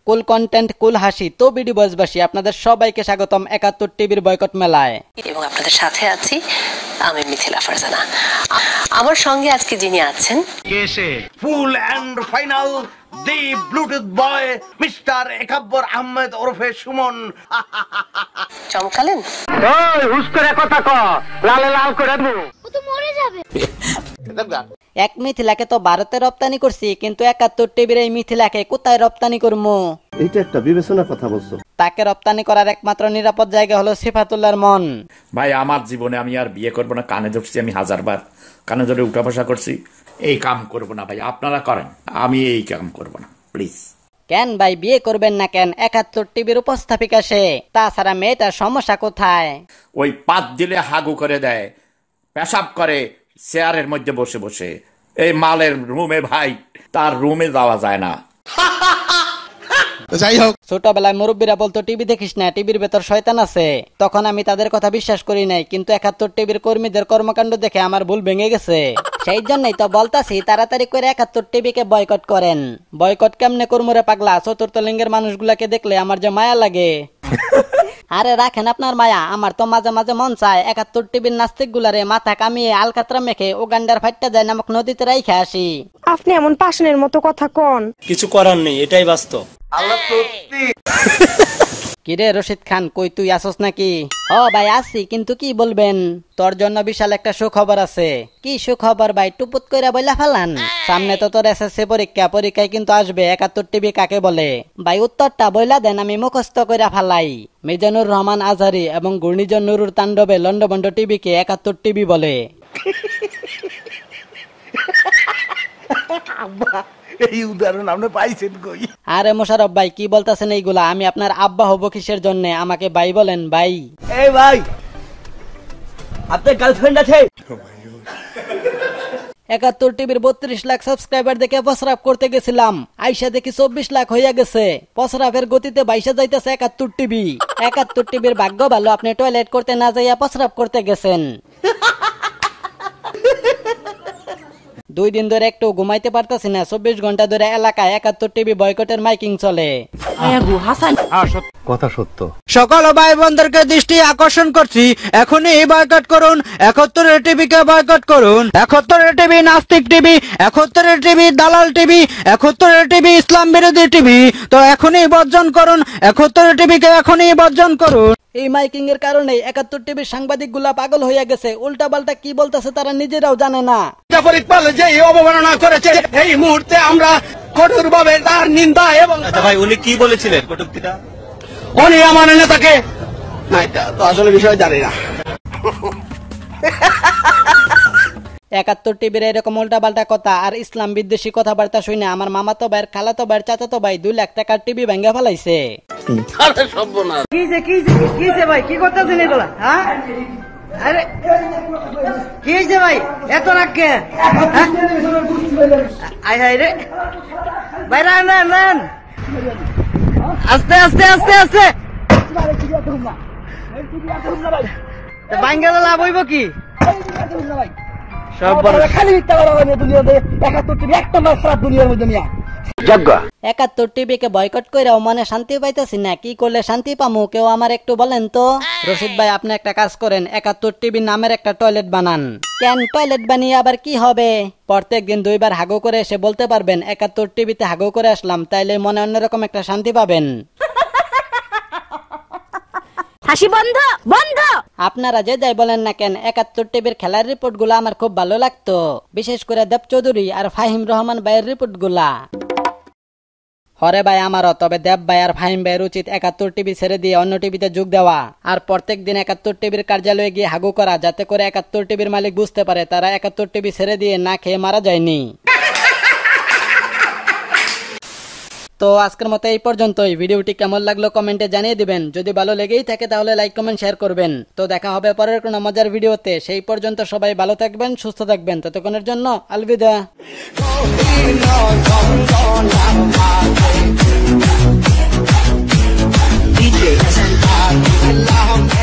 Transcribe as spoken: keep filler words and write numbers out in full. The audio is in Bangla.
কুল কন্টেন্ট, কুল হাসি। তো বিডি বয়সবাসী, আপনাদের সবাইকে স্বাগতম একাত্তর টিভির বয়কট মেলায়। এবং আপনাদের সাথে আছি আমি মিথিলা ফারজানা। আমার সঙ্গে আজকে যিনি আছেন, কেসে full and final the bluetooth boy mister Ekabbar Ahmed ওরফে সুমন। চমকালেন? ওই হুস করে কথা ক, লালে লাল করে দেব, ও তো মরে যাবে। এক মিথিলাকে তো ভারতে রপ্তানি করছি, কিন্তু একাত্তর টিভির এই মিথিলাকে কোথায় রপ্তানি করবো? এটা একটা বিবেচনার কথা বলছো। তাকে রপ্তানি করার একমাত্র নিরাপদ জায়গা হলো সিফাতুল্লাহর মন। ভাই আমার জীবনে আমি আর বিয়ে করবো না, কানে ধরছি আমি হাজারবার, কানে ধরে উঠা বসা করছি, এই কাম করবো না ভাই, আপনারা করেন, আমি এই কাম করবো না প্লিজ। কেন ভাই বিয়ে করবেন না কেন? একাত্তর টিভির উপস্থাপিকা সে, তাছাড়া মেয়েটার সমস্যা কোথায়? ওই পাত দিলে হাগু করে দেয়, পেশাব করে চেয়ারের মধ্যে বসে বসে, এই মালের রুমে ভাই, তার রুমে যাওয়া যায় না। যাই হোক, ছোটবেলায় মুরব্বীরা বলতো টিভি দেখিস না, টিভির ভেতর শয়তান আছে। তখন আমি তাদের কথা বিশ্বাস করি নাই, কিন্তু একাত্তর টিভির কর্মীদের কর্মকাণ্ড দেখে আমার ভুল ভেঙে গেছে। সেই জন্যই তো বলতাছি তাড়াতাড়ি করে একাত্তর টিভিকে বয়কট করেন। বয়কট কেমনে করমুরে পাগলা, চতুর্থ লিঙ্গের মানুষগুলাকে দেখলে আমার যে মায়া লাগে। আরে রাখেন আপনার মায়া, আমার তো মাঝে মাঝে মন চায় একাত্তর টিভির নাস্তিক গুলারে মাথা কামিয়ে আলকাতরা মেখে উগান্ডার ফাইটটা যায় নামক নদীতে রাইখে আসি। আপনি এমন পাশনের মতো কথা কন, কিছু করার নেই, এটাই বাস্তব। কিরে রশিদ খান, কই তুই আসস নাকি? ও ভাই আসি, কিন্তু কি বলবেন? তোর জন্য বিশাল একটা সুখবর আছে। কি সুখবর ভাই? টুপুত কইরা বইলা ফেলান। সামনে তো তোর এসএসসি পরীক্ষা, পরীক্ষায় কিন্তু আসবে একাত্তর টিভি কাকে বলে। ভাই উত্তরটা বইলা দেন, আমি মুখস্থ কইরা ফেলাই। মিজানুর রহমান আজহারি এবং ঘূর্ণিঝড় নুরুর তাণ্ডবে লন্ডভন্ড টিভিকে একাত্তর টিভি বলে। এই উদাহরণ আপনি পাইছেন কই? আরে মোশারফ ভাই কি বলতাছেন এইগুলা? আমি আপনার আব্বা হব কিসের জন্য? আমাকে ভাই বলেন ভাই। এই ভাই, আপনার গার্লফ্রেন্ড আছে? একাত্তর টিভির বত্রিশ লাখ সাবস্ক্রাইবার দেখে প্রস্রাব করতে গেছিলাম, আইসা দেখি চব্বিশ লাখ হইয়া গেছে। প্রস্রাবের গতিতে বাইশা যাইতেছে একাত্তর টিভি। একাত্তর টিভির ভাগ্য ভালো, আপনি টয়লেট করতে না যাইয়া প্রস্রাব করতে গেছেন। দুই দিন ধরে একটু ঘুমাইতে পারতাছি না, চব্বিশ ঘন্টা ধরে এলাকায় একাত্তর টিভি বয়কটের মাইকিং চলে। কথা সত্য। সকল ভাই বোনদেরকে দৃষ্টি আকর্ষণ করছি, এখনই বয়কট করুন, একাত্তরের টিভিকে বয়কট করুন। একাত্তরের টিভি নাস্তিক টিভি, একাত্তরের টিভি দালাল টিভি, একাত্তরের টিভি ইসলাম বিরোধী টিভি। তো এখনই বর্জন করুন, একাত্তরের টিভিকে এখনই বর্জন করুন। এই মাইকিং এর কারণে একাত্তর টিভির সাংবাদিক গুলা পাগল হইয়া গেছে, উল্টা পাল্টা কি বলতেছে তারা নিজেরাও জানে না। যে অবমাননা করেছে এই মুহূর্তে আমরা কঠোরভাবে তার নিন্দা এবং ভাই উনি কি বলেছিলেন কটূক্তিটা? উনি আমার নেতাকে না, এটা তো আসলে বিষয় জানি না। একাত্তর টিভির এরকম উল্টা পাল্টা কথা আর ইসলাম বিদ্বেষী কথাবার্তা শুনে আমার মামাতো ভাইয়ের, খালাতো ভাইয়ের, চাচাতো ভাই দুই লাখ টাকার টিভি ভেঙে ফেলাইছে। ভাই কি করতেছেন এগুলা? হ্যাঁ আরে কি হয়েছে ভাই, এত রাখে? আয় হায় রে ভাই, রান রান রান, আস্তে আস্তে আস্তে আস্তে। বাঙ্গালা লাভ হইব কি? একাত্তর টিভিকে বয়কট কইরাও মনে শান্তি পাইতেছি না, কি করলে শান্তি পামু কেউ আমার একটু বলেন তো। রশিদ ভাই আপনি একটা কাজ করেন, একাত্তর টিভি নামের একটা টয়লেট বানান। কেন টয়লেট বানিয়ে আবার কি হবে? প্রত্যেক দিন দুইবার হাগু করে এসে বলতে পারবেন একাত্তর টিভিতে হাগু করে আসলাম, তাইলে মনে অন্যরকম একটা শান্তি পাবেন। হাসি বন্ধ বন্ধ। আপনারা যে যাই বলেন না কেন, একাত্তর টিভির খেলার রিপোর্ট গুলা আমার খুব ভালো লাগতো, বিশেষ করে দেব চৌধুরী আর ফাহিম রহমান ভাইয়ের রিপোর্ট গুলা। হরে ভাই আমারও, তবে দেব ভাই আর ফাহিম ভাইয়ের উচিত একাত্তর টিভি ছেড়ে দিয়ে অন্য টিভিতে যোগ দেওয়া, আর প্রত্যেক দিন একাত্তর টিভির কার্যালয়ে গিয়ে হাগু করা, যাতে করে একাত্তর টিভির মালিক বুঝতে পারে তারা একাত্তর টিভি ছেড়ে দিয়ে না খেয়ে মারা যায়নি। তো আজকের মতো এই পর্যন্তই। ভিডিওটি কেমন লাগলো কমেন্টে জানিয়ে দিবেন, যদি ভালো লেগেই থাকে তাহলে লাইক কমেন্ট শেয়ার করবেন। তো দেখা হবে পরের কোনো মজার ভিডিওতে, সেই পর্যন্ত সবাই ভালো থাকবেন, সুস্থ থাকবেন, ততক্ষণের জন্য আলবিদা।